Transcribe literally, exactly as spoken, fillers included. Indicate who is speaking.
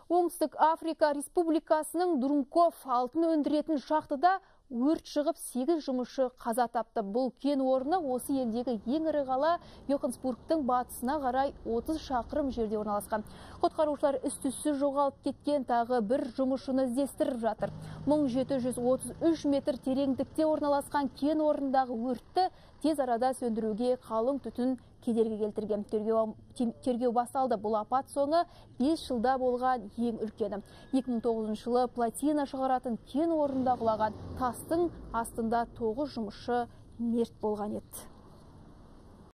Speaker 1: Оңтүстік Африка Республикасының Дурунков алтын өндіретін шахтада өрт шығып сегіз жұмысшы қаза тапты. Бұл кен орны осы елдегі ең ірі қала Йоханнесбургтың батысына қарай отыз шақырым жерде орналасқан. Құтқарушылар із-түзсіз жоғалып кеткен тағы бір жұмысшыны іздестіріп жатыр. мың жеті жүз отыз үш метр тереңдікте орналасқан кен орнындағы өртті тез арада сөндіруге қалың түтін кедергі келтірген. Тергеу, тергеу басталды. Бұл апат соңы бес жылда болған ең үлкені. екі мың тоғызыншы жылы платина шығаратын кен орнында құлаған тастың астында тоғыз жұмысшы мерт болған еді.